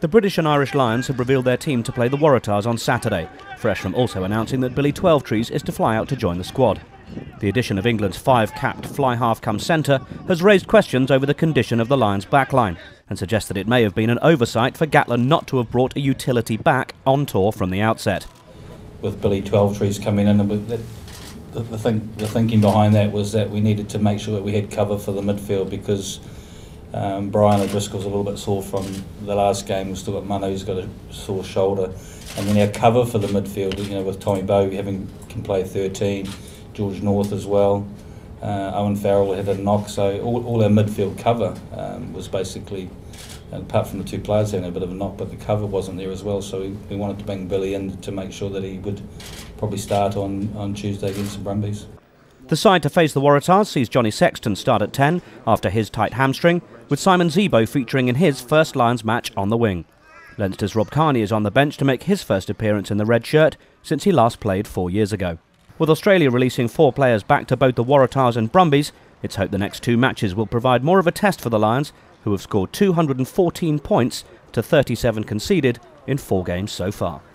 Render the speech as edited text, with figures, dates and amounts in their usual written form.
The British and Irish Lions have revealed their team to play the Waratahs on Saturday, Fresh also announcing that Billy Twelvetrees is to fly out to join the squad. The addition of England's five-capped fly-half-come-centre has raised questions over the condition of the Lions' backline and suggests that it may have been an oversight for Gatland not to have brought a utility back on tour from the outset. With Billy Twelvetrees coming in, and the thinking behind that was that we needed to make sure that we had cover for the midfield because Brian O'Driscoll's a little bit sore from the last game. We've still got Manu who's got a sore shoulder. And then our cover for the midfield, with Tommy Bowe can play 13, George North as well. Owen Farrell had a knock, so all our midfield cover was basically, apart from the two players having a bit of a knock, but the cover wasn't there as well. So we wanted to bring Billy in to make sure that he would probably start on Tuesday against the Brumbies. The side to face the Waratahs sees Johnny Sexton start at 10 after his tight hamstring, with Simon Zebo featuring in his first Lions match on the wing. Leinster's Rob Kearney is on the bench to make his first appearance in the red shirt since he last played 4 years ago. With Australia releasing 4 players back to both the Waratahs and Brumbies, it's hoped the next 2 matches will provide more of a test for the Lions, who have scored 214 points to 37 conceded in 4 games so far.